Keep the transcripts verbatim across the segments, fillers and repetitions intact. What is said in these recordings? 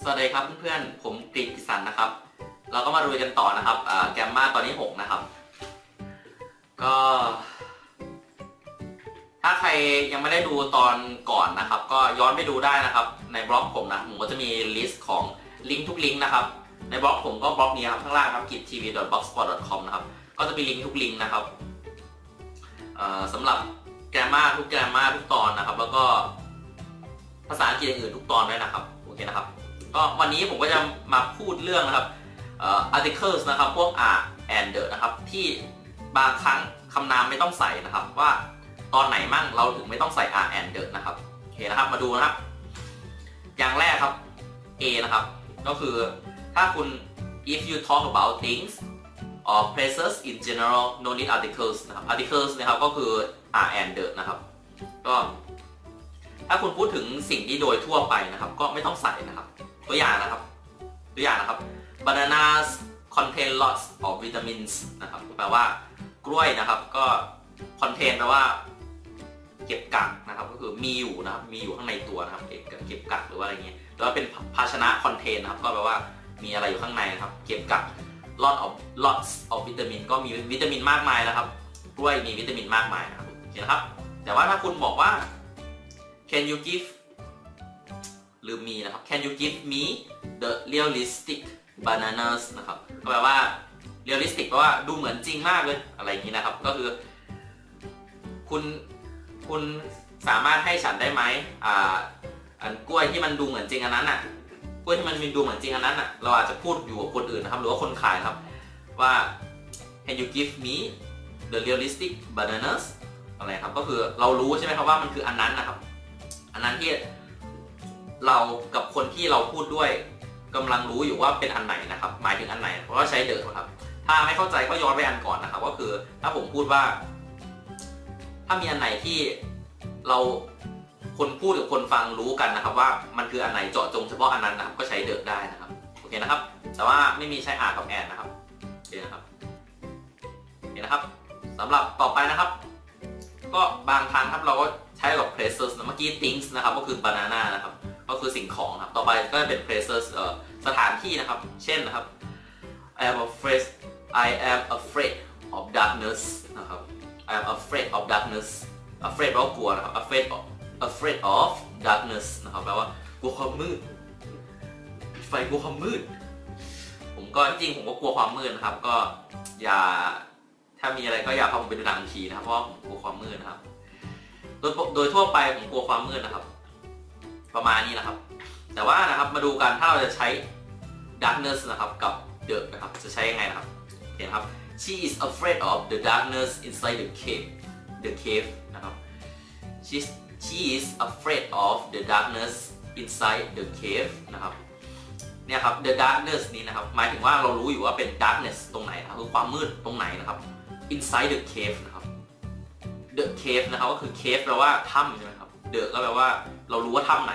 วัสดีครับเพื่อนๆผมกฤษกิสันนะครับเราก็มาดูกันต่อนะครับแกมมาตอนที่หกนะครับก็ถ้าใครยังไม่ได้ดูตอนก่อนนะครับก็ย้อนไปดูได้นะครับในบล็อกผมนะผมก็จะมีลิสต์ของลิงก์ทุกลิงก์นะครับในบล็อกผมก็บล็อกนี้ครับข้างล่างครับ กิจทีวี ดอท บล็อกสปอต ดอท คอม นะครับก็จะมีลิงก์ทุกลิงก์นะครับสำหรับแกมมาทุกแกมมาทุกตอนนะครับแล้วก็ภาษาอังกฤษอื่นทุกตอนด้วยนะครับโอเคนะครับก็วันนี้ผมก็จะมาพูดเรื่องนะครับ articles นะครับพวก are and the นะครับที่บางครั้งคำนามไม่ต้องใส่นะครับว่าตอนไหนมั่งเราถึงไม่ต้องใส่ are and the นะครับโอเคนะครับมาดูนะครับอย่างแรกครับ A นะครับก็คือถ้าคุณ if you talk about things or places in general no need articles นะครับ articles นะครับก็คือ are and the นะครับก็ถ้าคุณพูดถึงสิ่งที่โดยทั่วไปนะครับก็ไม่ต้องใส่นะครับตัวอย่างนะครับตัวอย่างนะครับ bananas contain lots of vitamins นะครับแปลว่ากล้วยนะครับก็ contain แปลว่าเก็บกักนะครับก็คือมีอยู่นะครับมีอยู่ข้างในตัวนะครับเก็บเก็บกักหรือว่าอะไรเงี้ยหรือว่าเป็นภาชนะ contain นะครับก็แปลว่ามีอะไรอยู่ข้างในนะครับเก็บกัก lot of lots of vitamin ก็มีวิตามินมากมายนะครับกล้วยมีวิตามินมากมายนะครับโอเคนะครับแต่ว่าถ้าคุณบอกว่าCan you give หรือมีนะครับ Can you give me the realistic bananas นะครับก็แปลว่า realistic แปลว่าดูเหมือนจริงมากเลยอะไรอย่างนี้นะครับก็คือคุณคุณสามารถให้ฉันได้ไหมอ่าอันกล้วยที่มันดูเหมือนจริงอันนั้นน่ะกล้วยที่มันมีดูเหมือนจริงอันนั้นน่ะเราอาจจะพูดอยู่กับคนอื่นนะครับหรือว่าคนขายครับว่า Can you give me the realistic bananas อะไรครับก็คือเรารู้ใช่ไหมครับว่ามันคืออันนั้นนะครับอันนั้นที่เรากับคนที่เราพูดด้วยกำลังรู้อยู่ว่าเป็นอันไหนนะครับหมายถึงอันไหนเพราะว่าใช้เดอะครับถ้าไม่เข้าใจก็ย้อนไปอันก่อนนะครับก็คือถ้าผมพูดว่าถ้ามีอันไหนที่เราคนพูดกับคนฟังรู้กันนะครับว่ามันคืออันไหนเจาะจงเฉพาะอันนั้นนะครับก็ใช้เดอะได้นะครับโอเคนะครับแต่ว่าไม่มีใช้อากับแอนนะครับโอเคนะครับโอเคนะครับสำหรับต่อไปนะครับก็บางครั้งครับเราก็ใช้กับ places เมื่อกี้ things นะครับก็คือ banana นะครับก็คือสิ่งของครับต่อไปก็เป็น places เอ่อสถานที่นะครับเช่นนะครับ I am afraid I am afraid of darkness นะครับ I am afraid of darkness afraid แปลว่ากลัวนะครับ afraid of afraid of darkness นะครับแปลว่ากลัวความมืดปิดไฟกลัวความมืดผมก็จริงๆผมก็กลัวความมืดนะครับก็อย่าถ้ามีอะไรก็อย่าพาผมไปดูหนังผีนะครับเพราะว่าผมกลัวความมืดนะครับโดยโดยทั่วไปผมกลัวความมืดนะครับประมาณนี้นะครับแต่ว่านะครับมาดูกันถ้าเราจะใช้ darkness นะครับกับ the นะครับจะใช้ยังไงนะครับเห็นครับ she is afraid of the darkness inside the cave the cave นะครับ she she is afraid of the darkness inside the cave นะครับเนี่ยครับ the darkness นี้นะครับหมายถึงว่าเรารู้อยู่ว่าเป็น darkness ตรงไหนนะครับคือความมืดตรงไหนนะครับ inside the cave นะครับ the cave นะครับก็คือ cave แปลว่าถ้ำใช่ไหมครับ the ก็แปลว่าเรารู้ว่าถ้ำไหน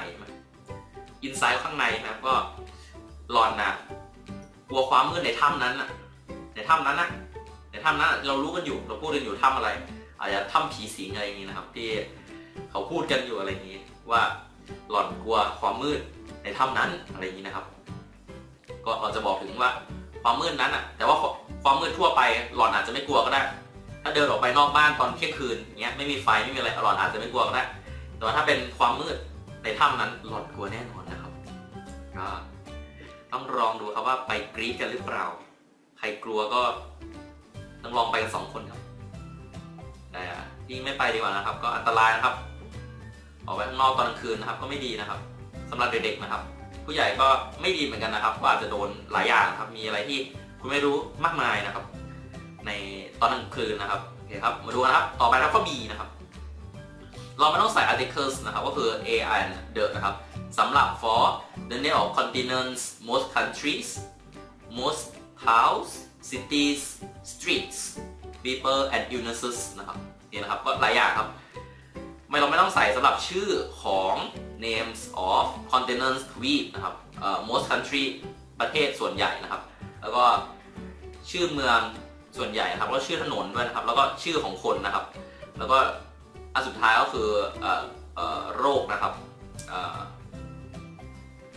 inside ข้างในนะครับก็หลอนนะกลัวความมืดในถ้ำนั้นนะในถ้ำนั้นนะในถ้ำนั้นเรารู้กันอยู่เราพูดกันอยู่ถ้ำอะไรอาจจะถ้ำผีสิงอะไรอย่างนี้นะครับที่เขาพูดกันอยู่อะไรอย่างนี้ว่าหลอนกลัวความมืดในถ้ำนั้นอะไรอย่างนี้นะครับก็เราจะบอกถึงว่าความมืดนั้นอ่ะแต่ว่าความมืดทั่วไปหลอนอาจจะไม่กลัวก็ได้ถ้าเดินออกไปนอกบ้านตอนเที่ยงคืนเงี้ยไม่มีไฟไม่มีอะไรหลอนอาจจะไม่กลัวก็ได้แต่ว่าถ้าเป็นความมืดในถ้ำนั้นหลอนกลัวแน่นอนนะครับก็ต้องลองดูครับว่าไปกรี๊ดกันหรือเปล่าใครกลัวก็ต้องลองไปกันสองคนครับแต่ยิ่งไม่ไปดีกว่านะครับก็อันตรายนะครับออกไปข้างนอกตอนกลางคืนนะครับก็ไม่ดีนะครับสำหรับเด็กๆนะครับผู้ใหญ่ก็ไม่ดีเหมือนกันนะครับก็อาจจะโดนหลายอย่างครับมีอะไรที่คุณไม่รู้มากมายนะครับในตอนกลางคืนนะครับโอเคครับมาดูนะครับต่อไปนะครับข้อ B นะครับเราไม่ต้องใส่ articles นะครับก็คือ a and the นะครับสำหรับ for the name of continents most countries most towns cities streets people and illnesses นะครับนี่นะครับก็หลายอย่างครับไม่เราไม่ต้องใส่สำหรับชื่อของ names of continents ทวีปนะครับ most country ประเทศส่วนใหญ่นะครับแล้วก็ชื่อเมืองส่วนใหญ่นะครับแล้วชื่อถนนด้วยนะครับแล้วก็ชื่อของคนนะครับแล้วก็อันสุดท้ายก็คือโรคนะครับ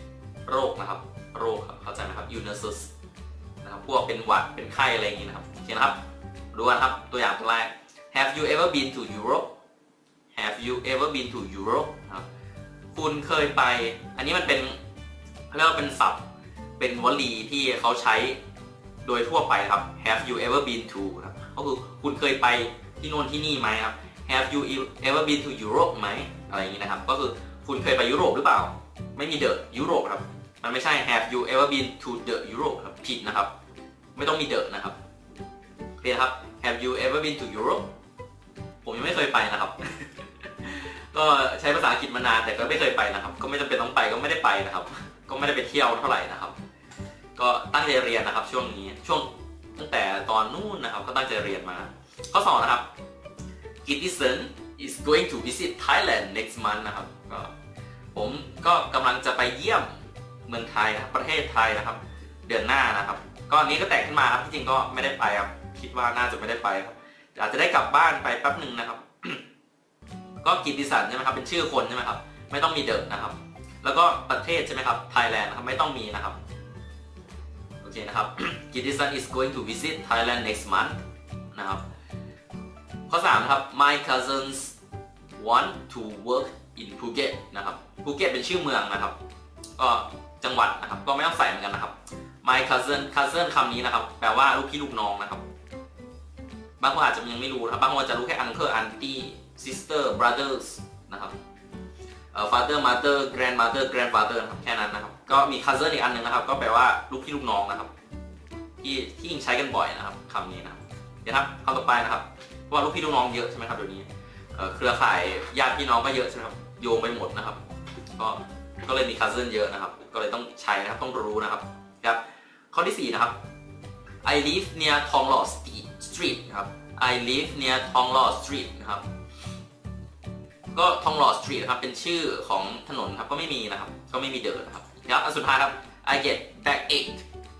โรคนะครับโรคครับเข้าใจไหมครับ illnesses นะครับพวกเป็นหวัดเป็นไข้อะไรอย่างนี้นะครับโอเคนะครับดูกันครับตัวอย่างตัวแรก Have you ever been to Europe Have you ever been to Europe ครับคุณเคยไปอันนี้มันเป็นเรียกว่าเป็นศัพท์เป็นวลีที่เขาใช้โดยทั่วไปครับ Have you ever been to ครับก็คือคุณเคยไปที่โน่นที่นี่ไหมครับ Have you ever been to Europe ไหมอะไรอย่างนี้นะครับก็คือคุณเคยไปยุโรปหรือเปล่าไม่มี the ยุโรปครับมันไม่ใช่ Have you ever been to the Europe ครับผิดนะครับไม่ต้องมี the นะครับโอเคครับ Have you ever been to Europe ผมยังไม่เคยไปนะครับ ก็ใช้ภาษาอังกฤษมานานแต่ก็ไม่เคยไปนะครับก็ไม่จำเป็นต้องไปก็ไม่ได้ไปนะครับก็ไม่ได้ไปเที่ยวเท่าไหร่นะครับก็ตั้งใจเรียนนะครับช่วงนี้ช่วงตั้งแต่ตอนนู้นนะครับก็ตั้งใจเรียนมาข้อสองนะครับ Gittison is going to visit Thailand next month นะครับก็ผมก็กำลังจะไปเยี่ยมเมืองไทยนะครับประเทศไทยนะครับเดือนหน้านะครับก็อันนี้ก็แต่งขึ้นมาครับที่จริงก็ไม่ได้ไปครับคิดว่าน่าจะไม่ได้ไปครับอาจจะได้กลับบ้านไปแป๊บหนึ่งนะครับ ก็กิตติสันใช่ไหมครับเป็นชื่อคนใช่ไหมครับไม่ต้องมีเดิมนะครับแล้วก็ประเทศใช่ไหมครับไทยแลนด์นะครับไม่ต้องมีนะครับโอเคนะครับ Gittison is going to visit Thailand next month นะครับข้อสามนะครับ My cousins want to work in Phuket นะครับ Phuket เป็นชื่อเมืองนะครับก็จังหวัดนะครับก็ไม่ต้องใส่เหมือนกันนะครับ My cousin cousin คำนี้นะครับแปลว่าลูกพี่ลูกน้องนะครับบางคนอาจจะยังไม่รู้นะครับบางคนจะรู้แค่ uncle auntie sister brothers นะครับ father mother grandmother grandfather นะครับแค่นั้นนะครับก็มี cousin อีกอันหนึ่งนะครับก็แปลว่าลูกพี่ลูกน้องนะครับที่ที่ยิ่งใช้กันบ่อยนะครับคำนี้นะครับเดี๋ยวครับคำต่อไปนะครับเพราะว่าลูกพี่ลูกน้องเยอะใช่ไหมครับเดี๋ยวนี้เครือข่ายญาติพี่น้องก็เยอะใช่ไหมครับโยงไปหมดนะครับก็ก็เลยมี cousin เยอะนะครับก็เลยต้องใช้นะครับต้องรู้นะครับครับข้อที่สี่นะครับ I live near Thonglor Street นะครับ I live near Thonglor Street นะครับก็ทองหล่อสตรีทนะครับเป็นชื่อของถนนครับก็ไม่มีนะครับก็ไม่มีเดินนะครับครับอันสุดท้ายครับ I get backache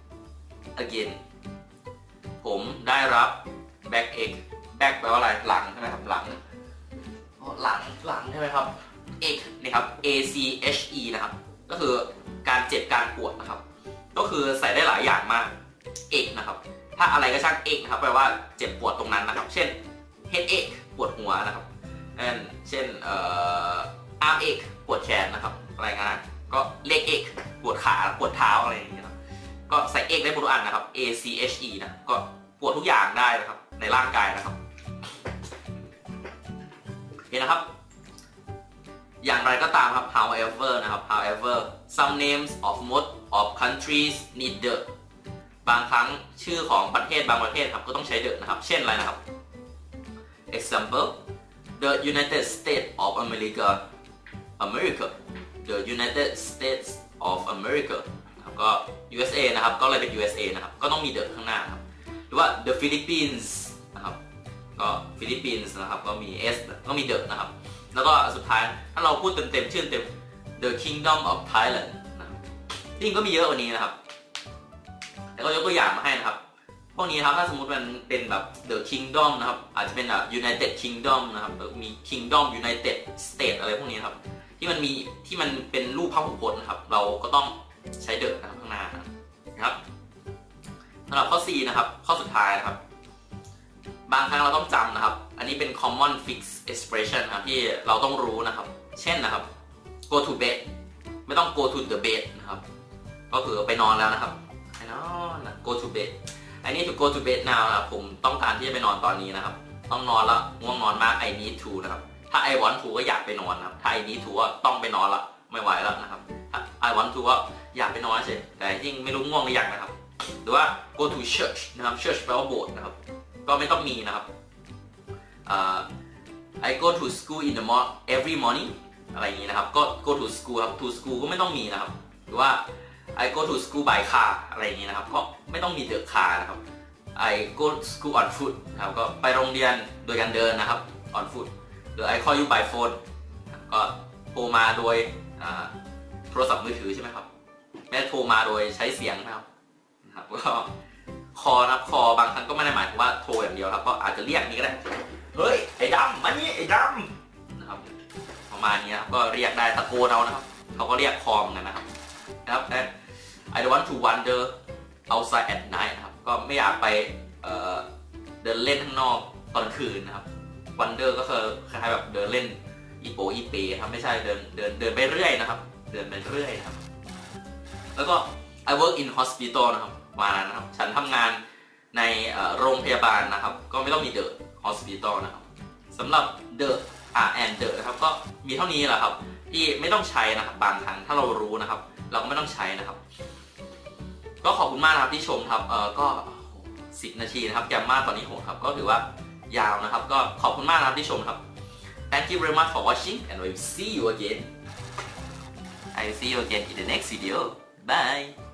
again ผมได้รับ backache back แปลว่าอะไรหลังใช่ไหมครับหลังหลังหลังใช่ไหมครับ ache นี่ครับ a c h e นะครับก็คือการเจ็บการปวดนะครับก็คือใส่ได้หลายอย่างมาก ache นะครับถ้าอะไรก็ช่าง ache นะครับแปลว่าเจ็บปวดตรงนั้นนะครับเช่น headache ปวดหัวนะครับเช่นเอ่อ arm ache ปวดแขนนะครับอะไรเงี้ยก็ leg ache ปวดขาปวดเท้าอะไรอย่างเงี้ยครับก็ใส่ ache ได้หมดทุกอันนะครับ a c h e นะก็ปวดทุกอย่างได้นะครับในร่างกายนะครับเห็นนะครับอย่างไรก็ตามครับ however นะครับ however some names of most of countries need the บางครั้งชื่อของประเทศบางประเทศครับก็ต้องใช้ the นะครับเช่นอะไรนะครับ example The United States of America America The United States of America นะครับก็ ยู เอส เอ นะครับก็เลยเป็น ยู เอส เอ นะครับก็ต้องมี the ข้างหน้าครับหรือว่า The Philippines นะครับก็ฟิลิปปินส์นะครับก็มี s ก็มี the นะครับแล้วก็สุดท้ายถ้าเราพูดเต็มๆชื่อเต็ม The Kingdom of Thailand นะครับจริงก็มีเยอะกว่านี้นะครับแต่ก็ยกตัวอย่างมาให้นะครับพวกนี้ครับถ้าสมมติมันเป็นแบบ The Kingdom นะครับอาจจะเป็นแบบ United Kingdom นะครับมี Kingdom United States อะไรพวกนี้ครับที่มันมีที่มันเป็นรูปพหูพจน์นะครับเราก็ต้องใช้ the นะครับข้างหน้านะครับสำหรับข้อ สี่นะครับข้อสุดท้ายนะครับบางครั้งเราต้องจำนะครับอันนี้เป็น common fixed expression นะครับที่เราต้องรู้นะครับเช่นนะครับ go to bed ไม่ต้อง go to the bed นะครับก็คือไปนอนแล้วนะครับไปนอนนะ go to bed I need to go to bed now นะครับผมต้องการที่จะไปนอนตอนนี้นะครับต้องนอนแล้วง่วงนอนมาก I need to นะครับถ้า I want to ก็อยากไปนอนนะครับถ้า I need to ก็ต้องไปนอนละไม่ไหวแล้วนะครับถ้า I want to ก็อยากไปนอนเฉยแต่จริงไม่รู้ง่วงหรือยังนะครับหรือว่า go to church นะครับ church แปลว่าโบสถ์นะครับก็ไม่ต้องมีนะครับ uh, I go to school in the morning every morning อะไรอย่างนี้นะครับก็ go to school ครับ to school ก็ไม่ต้องมีนะครับหรือว่าI go to school by car อะไรอย่างนี้นะครับก็ไม่ต้องมี the car นะครับ I go to school on foot นะครับก็ไปโรงเรียนโดยการเดินนะครับ on foot หรือ I call you by phone ก็โทรมาโดยโทรศัพท์มือถือใช่ไหมครับไม่ได้โทรมาโดยใช้เสียงนะครับนะครับก็คอนะครับคอบางครั้งก็ไม่ได้หมายถึงว่าโทรอย่างเดียวครับก็อาจจะเรียกนี้ก็ได้เฮ้ยไอ้ดำมานี่ไอ้ดำนะครับประมาณนี้นะครับก็เรียกได้ตะโกนเอานะครับเขาก็เรียกคอมกันนะครับนะครับ and I don't want to wander outside at night นะครับก็ไม่อยากไปเเดินเล่นข้างนอกตอนคืนนะครับ wander ก็คือคล้ายๆแบบเดินเล่นอีโปอีเปครับไม่ใช่เดินเดินเดินไปเรื่อยนะครับเดินไปเรื่อยครับแล้วก็ I work in hospital นะครับมานะครับฉันทำงานในโรงพยาบาลนะครับก็ไม่ต้องมี the hospital นะครับสำหรับ the r and the นะครับก็มีเท่านี้แหละครับที่ไม่ต้องใช้นะครับบางครั้งถ้าเรารู้นะครับเราก็ไม่ต้องใช้นะครับก็ขอบคุณมากนะครับที่ชมครับเออก็สิบนาทีนะครับแกมมาตอนนี้โหดครับก็ถือว่ายาวนะครับก็ขอบคุณมากนะครับที่ชมครับ Thank you very much for watching and we will see you again I will see you again in the next video bye